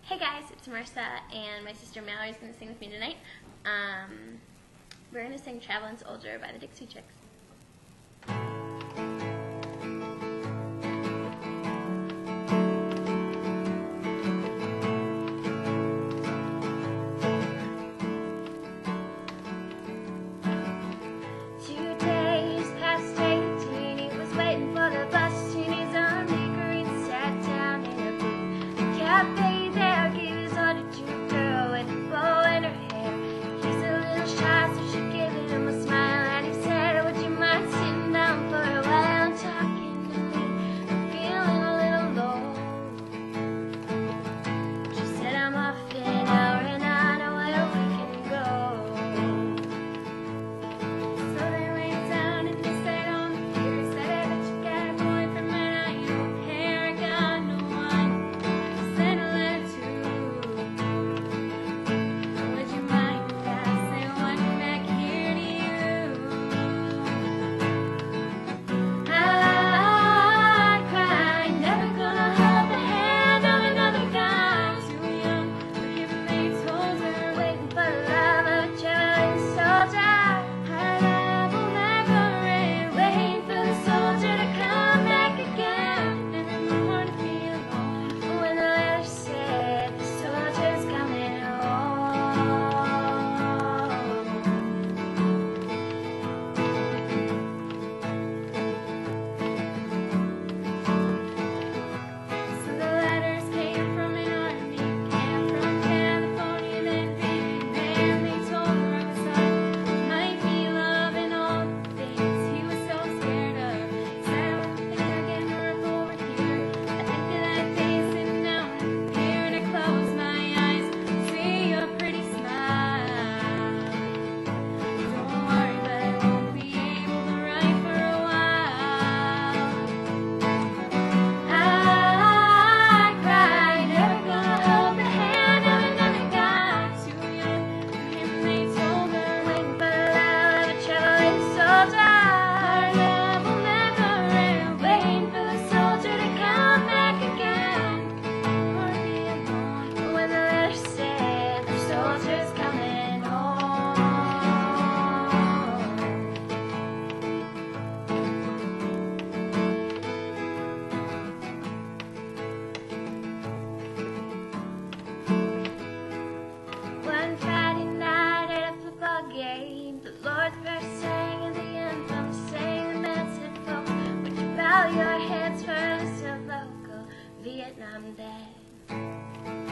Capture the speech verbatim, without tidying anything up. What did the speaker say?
Hey guys, it's Marissa, and my sister Mallory is going to sing with me tonight. Um, we're going to sing Travelin' Soldier by the Dixie Chicks. Two days past eighteen, he was waiting for the bus in his own bakery and sat down in a booth. Cafe there gave his order to a girl with a bow in her hair. He's a little shy, so she gave him a smile, and he said, "Would you mind sitting down for a while and talking to me? I'm feeling a little low." She said, "I'm off in an hour and I know where we can go." So they laid down and they sat on the pier. Said, "I bet you got a boyfriend, but I don't care. I got no one to send a letter to. Would you mind if I sent one back here to you?" I cried, never gonna hold the hand of another guy. Too young for him, they told her, waiting for the love of a traveling soldier. Her love will never end, waiting for the soldier to come back again. And I wanna be alone when the letter said the soldier's coming home. So the letters came from an army camp from California, then Vietnam. They told her I was up, might be loving all the things he was so scared of. Said I was thinking of getting a revolver here. I think of that day sitting down here, and I close my eyes, see your pretty smile. Don't worry, but I won't be able to write for a while. I cried, never gonna hold the hand of another guy. Too young for him, they told her, waiting for the love of a traveling soldier. Her love will never end, waiting for the soldier to come back again. Or be alone when the letter said the soldier's coming home. One Friday night at a football game, the Lord's Prayer sang and the anthem sang. The man said, "Folks, would you bow your heads for us, a local Vietnam dead?"